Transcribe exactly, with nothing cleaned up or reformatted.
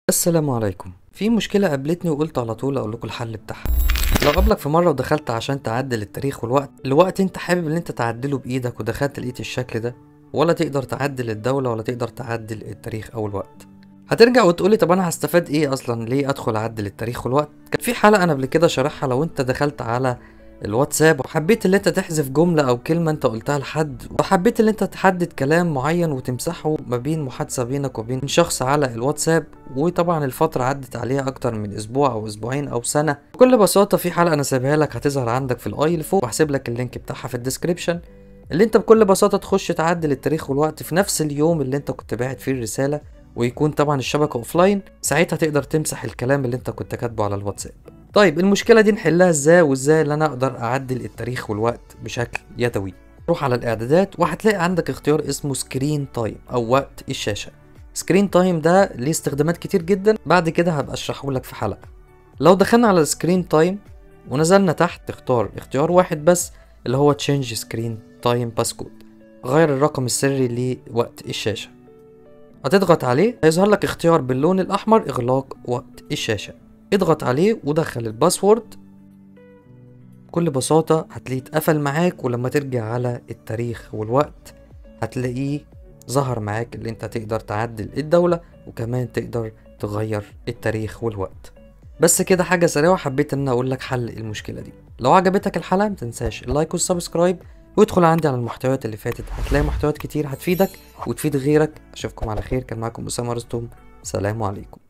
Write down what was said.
السلام عليكم. في مشكلة قابلتني وقلت على طول اقول لكم الحل بتاعها. لو قابلك في مرة ودخلت عشان تعدل التاريخ والوقت الوقت انت حابب ان انت تعدله بايدك ودخلت لقيت الشكل ده، ولا تقدر تعدل الدولة ولا تقدر تعدل التاريخ او الوقت، هترجع وتقولي طب انا هستفاد ايه اصلا؟ ليه ادخل اعدل التاريخ والوقت؟ كان في حلقة انا قبل كده شارحها. لو انت دخلت على الواتساب وحبيت ان انت تحذف جملة او كلمة انت قلتها لحد، وحبيت ان انت تحدد كلام معين وتمسحه ما بين محادثة بينك وبين شخص على الواتساب، وطبعا الفترة عدت عليها اكتر من اسبوع او اسبوعين او سنة، بكل بساطة في حلقة انا سايبها لك هتظهر عندك في الاي اللي فوق، وهسيب لك اللينك بتاعها في الديسكريبشن، اللي انت بكل بساطة تخش تعدل التاريخ والوقت في نفس اليوم اللي انت كنت باعت فيه الرسالة، ويكون طبعا الشبكة اوفلاين. ساعتها تقدر تمسح الكلام اللي انت كنت كاتبه على الواتساب. طيب المشكلة دي نحلها ازاي؟ وازاي اللي انا اقدر اعدل التاريخ والوقت بشكل يدوي؟ روح على الاعدادات وهتلاقي عندك اختيار اسمه سكرين تايم او وقت الشاشة. سكرين تايم ده ليه استخدامات كتير جدا، بعد كده هبقى اشرحه لك في حلقة. لو دخلنا على السكرين تايم ونزلنا تحت تختار اختيار واحد بس اللي هو تشينج سكرين تايم باسكود، غير الرقم السري لوقت الشاشة. هتضغط عليه هيظهر لك اختيار باللون الاحمر اغلاق وقت الشاشة، اضغط عليه ودخل الباسورد. بكل بساطة هتلاقيه اتقفل معاك، ولما ترجع على التاريخ والوقت هتلاقيه ظهر معاك اللي انت تقدر تعدل الدولة وكمان تقدر تغير التاريخ والوقت. بس كده حاجة سريعة، حبيت ان اقول لك حل المشكلة دي. لو عجبتك الحلقة متنساش اللايك والسبسكرايب، وادخل عندي على المحتويات اللي فاتت، هتلاقي محتويات كتير هتفيدك وتفيد غيرك. اشوفكم على خير، كان معاكم اسامة رستم، سلام عليكم.